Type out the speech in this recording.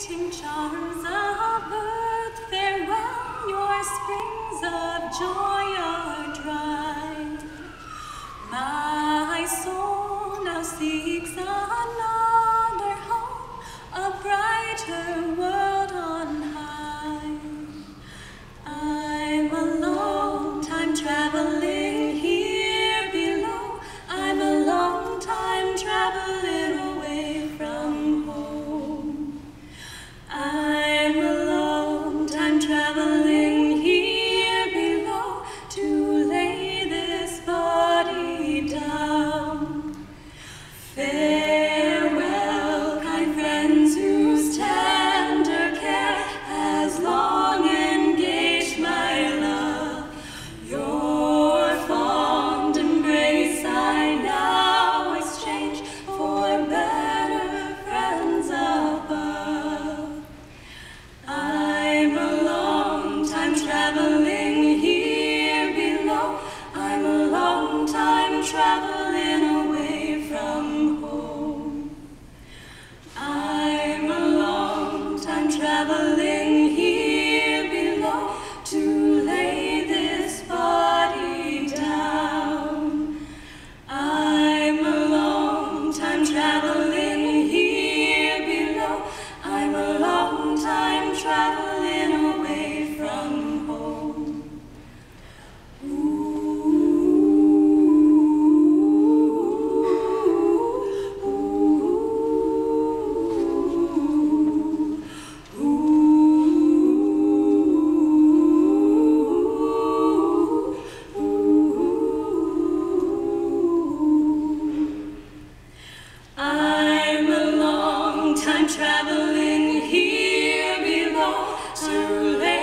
fleeting charms of earth, farewell, your springs of joy are dry. My soul now seeks another home, a brighter world on high. I'm alone, time traveling here below. I'm a long time traveling away from home. I'm a long time traveling here below to lay this body down. Farewell, kind friends whose tender care has long engaged my love. Your fond embrace I now exchange for better friends above. I'm a long time traveling here below. I'm a long time traveling away from home. I'm a long time traveling here below to lay this body down. I'm a long time traveling here below. I'm a long time traveling away from home. I'm a long time traveling here below to lay